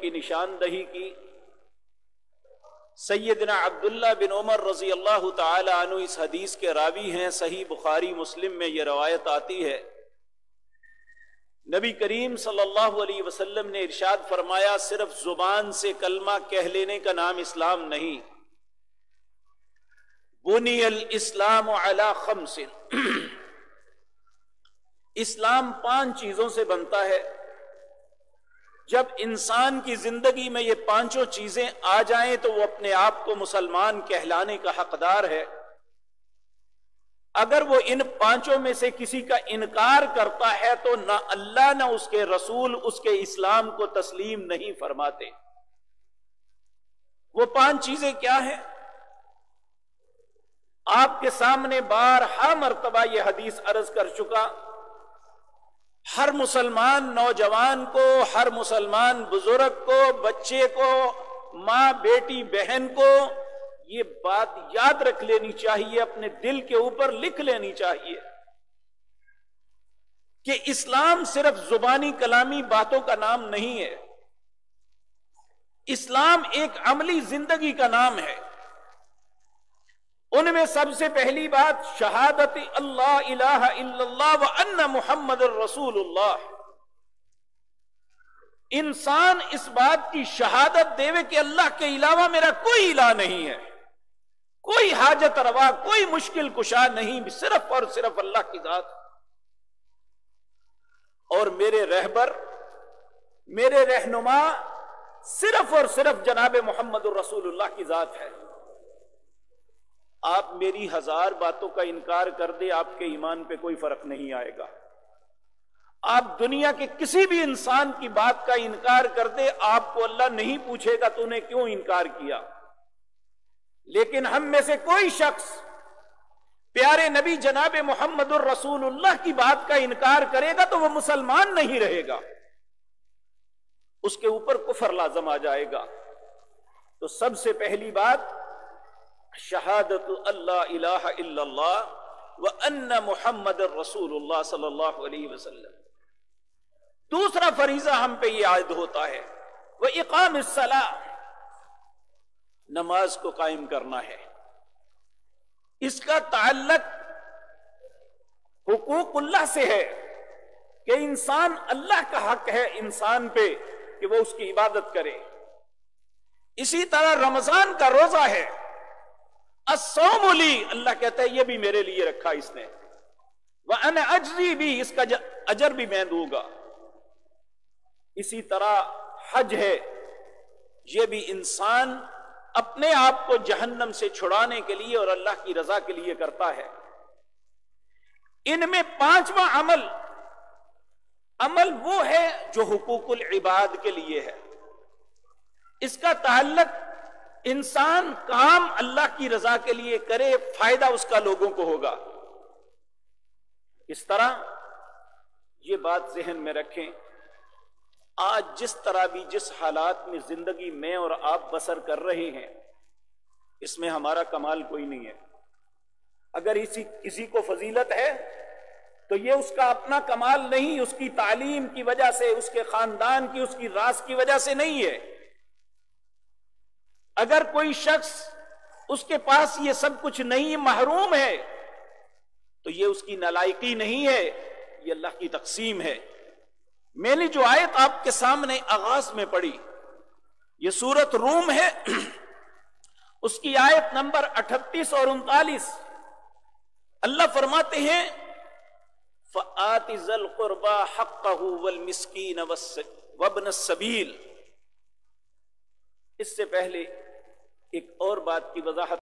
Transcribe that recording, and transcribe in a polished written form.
کی نشاندہی کی۔ سیدنا عبداللہ بن عمر رضی اللہ تعالی عنہ اس حدیث کے راوی ہیں، صحیح بخاری مسلم میں یہ روایت آتی ہے، نبی کریم صلی اللہ علیہ وسلم نے ارشاد فرمایا صرف زبان سے کلمہ کہہ لینے کا نام اسلام نہیں، بنی الاسلام علی خمس، اسلام 5 چیزوں سے بنتا ہے۔ جب انسان کی زندگی میں یہ 5 چیزیں آ جائیں تو وہ اپنے آپ کو مسلمان کہلانے کا حقدار ہے۔ اگر وہ ان 5 میں سے کسی کا انکار کرتا ہے تو نہ اللہ نہ اس کے رسول اس کے اسلام کو تسلیم نہیں فرماتے۔ وہ 5 چیزیں کیا ہیں؟ آپ کے سامنے بارہا مرتبہ یہ حدیث عرض کر چکا، ہر مسلمان نوجوان کو، ہر مسلمان بزرگ کو، بچے کو، ماں بیٹی بہن کو یہ بات یاد رکھ لینی چاہیے، اپنے دل کے اوپر لکھ لینی چاہیے کہ اسلام صرف زبانی کلامی باتوں کا نام نہیں ہے، اسلام ایک عملی زندگی کا نام ہے۔ ان میں سب سے پہلی بات شہادت اللہ الہ الا اللہ وان محمد الرسول اللہ۔ انسان اس بات کی شہادت دے کہ اللہ کے علاوہ میرا کوئی الہ نہیں ہے، کوئی حاجت روا، کوئی مشکل کشا نہیں، صرف اور صرف اللہ کی ذات، اور میرے رہبر، میرے رہنما صرف اور صرف جناب محمد الرسول اللہ کی ذات ہے۔ آپ میری 1000 باتوں کا انکار کر دے، آپ کے ایمان پہ کوئی فرق نہیں آئے گا۔ آپ دنیا کے کسی بھی انسان کی بات کا انکار کر دے، آپ کو اللہ نہیں پوچھے گا تو نے کیوں انکار کیا۔ لیکن ہم میں سے کوئی شخص پیارے نبی جناب محمد الرسول اللہ کی بات کا انکار کرے گا تو وہ مسلمان نہیں رہے گا، اس کے اوپر کفر لازم آ جائے گا۔ تو سب سے پہلی بات شہادت اللہ الہ الا اللہ وان محمد الرسول اللہ صلی اللہ علیہ وسلم۔ دوسرا فریضہ ہم پہ یہ عائد ہوتا ہے وہ اقام الصلاۃ، نماز کو قائم کرنا ہے۔ اس کا تعلق حقوق اللہ سے ہے کہ انسان، اللہ کا حق ہے انسان پہ کہ وہ اس کی عبادت کرے۔ اسی طرح رمضان کا روزہ ہے، الصوم لی، اللہ کہتا ہے یہ بھی میرے لیے رکھا اس نے، وَأَنَا أَجْزِي بھی، اس کا اجر بھی میں دوں گا۔ اسی طرح حج ہے، یہ بھی انسان اپنے آپ کو جہنم سے چھڑانے کے لیے اور اللہ کی رضا کے لیے کرتا ہے۔ ان میں 5واں عمل وہ ہے جو حقوق العباد کے لیے ہے۔ اس کا تعلق انسان کام اللہ کی رضا کے لیے کرے، فائدہ اس کا لوگوں کو ہوگا۔ اس طرح یہ بات ذہن میں رکھیں، آج جس طرح بھی جس حالات میں زندگی میں اور آپ بسر کر رہے ہیں، اس میں ہمارا کمال کوئی نہیں ہے۔ اگر کسی کو فضیلت ہے تو یہ اس کا اپنا کمال نہیں، اس کی تعلیم کی وجہ سے، اس کے خاندان کی، اس کی راز کی وجہ سے نہیں ہے۔ اگر کوئی شخص اس کے پاس یہ سب کچھ نہیں، محروم ہے، تو یہ اس کی نالائقی نہیں ہے، یہ اللہ کی تقسیم ہے۔ میں نے جو آیت آپ کے سامنے آغاز میں پڑھی، یہ سورۃ روم ہے، اس کی آیت نمبر 38 اور 39، اللہ فرماتے ہیں فَآتِ ذَا الْقُرْبَى حَقَّهُ وَالْمِسْكِينَ وَابْنَ السَّبِيلِ۔ اس سے پہلے ایک اور بات کی وضاحت